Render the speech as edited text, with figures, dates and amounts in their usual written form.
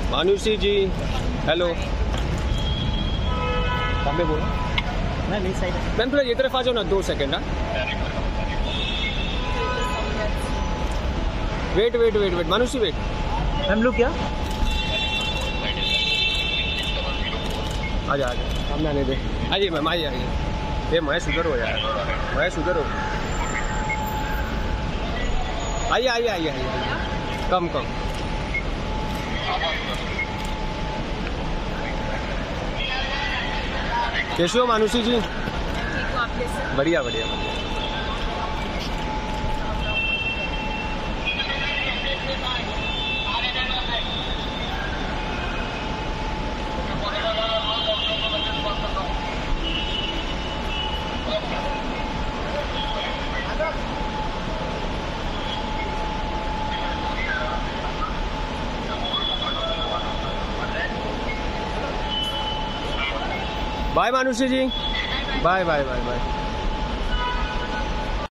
मानुषी जी hello. सामने बोलो ma'am इस साइड। मैम थोड़ा ये तरफ आ जाओ ना, 2 सेकेंड। हाँ wait wait wait wait Manushi wait. Ma'am look क्या आजा आजा सामने आने दे। आइए मैम आइए आइए। ये महेश उधर हो यार, महेश उधर हो। आइए आइए आइए आइए। कम कम। कैसे हो मानुषी जी? बढ़िया बढ़िया बढ़िया। Bye Manushi ji, bye bye bye bye.